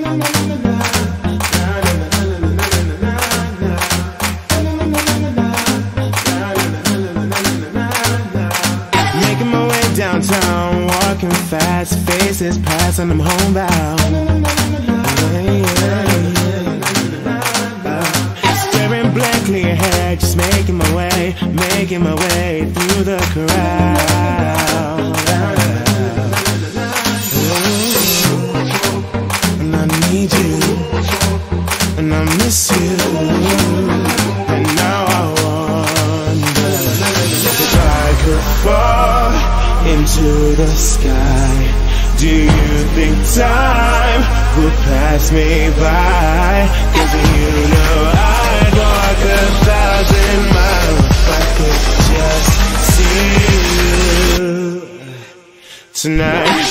Making my way downtown, walking fast, faces pass and I'm homebound. Staring blankly ahead, just making my way through the crowd. And I need you, and I miss you, and now I wonder if I could fall into the sky. Do you think time would pass me by? 'Cause you know I'd walk 1,000 miles if I could just see you tonight.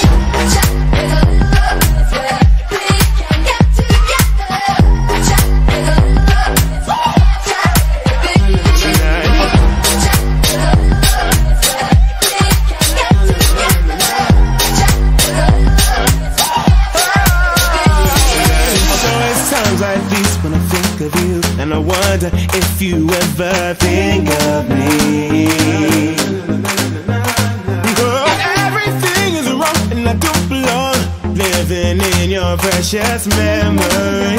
Like this when I think of you, and I wonder if you ever think of me. Girl, everything is wrong and I don't belong, living in your precious memory.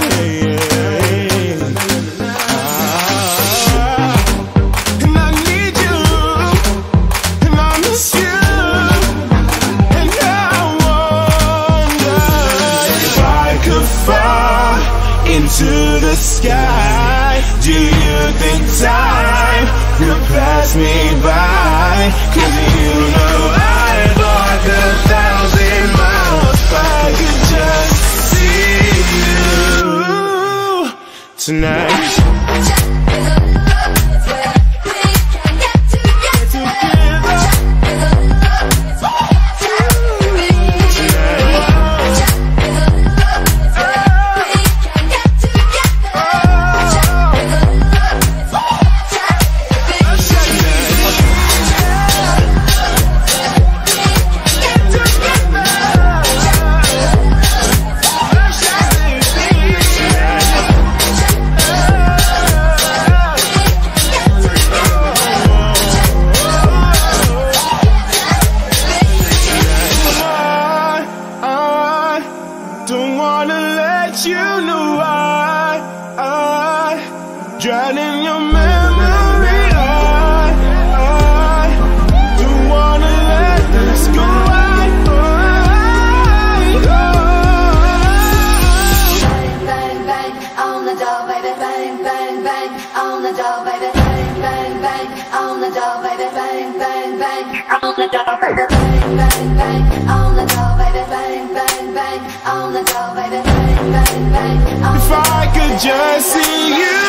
And I need you, and I miss you, and I wonder if I could fall into the sky. Do you think time will pass me by? 'Cause you know I'd walk 1,000 miles if I could just see you tonight. Don't wanna let you know I drown in your memory. I don't wanna let this go. Bang, bang, bang on the door, baby. Bang, bang, bang on the door, baby. Bang, bang, bang on the door, baby. Bang, bang, bang on the door, baby. Bang, bang, bang on the door, baby. Bang, bang, bang on the door, baby. Bang, bang, bang on the door. If I could just see you.